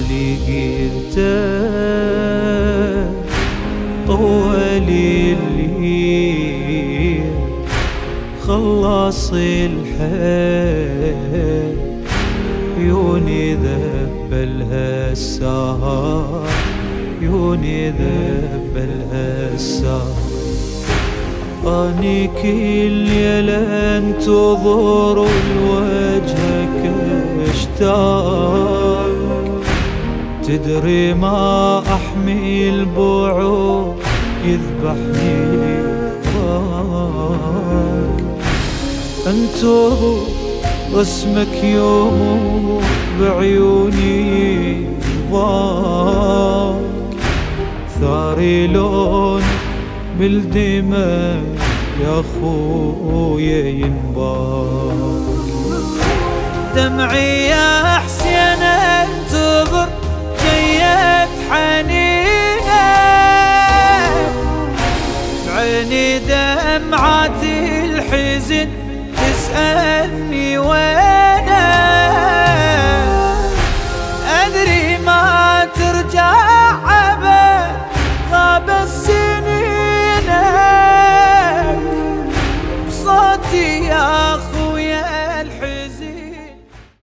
لقيته طول الليل خلص الحيل عيوني ذبلها السهر عيوني ذبلها السهر اني كل ليلة انتظر لوجهك اشتاق تدري ما احمي البعود يذبحني فراق انتظر رسمك يوم بعيوني ضاق ثاري لون بالدماء يا خويا ينباق دمعي يا حسين انتظر جيت حنينه بعيني دمعات الحزن تسألني وين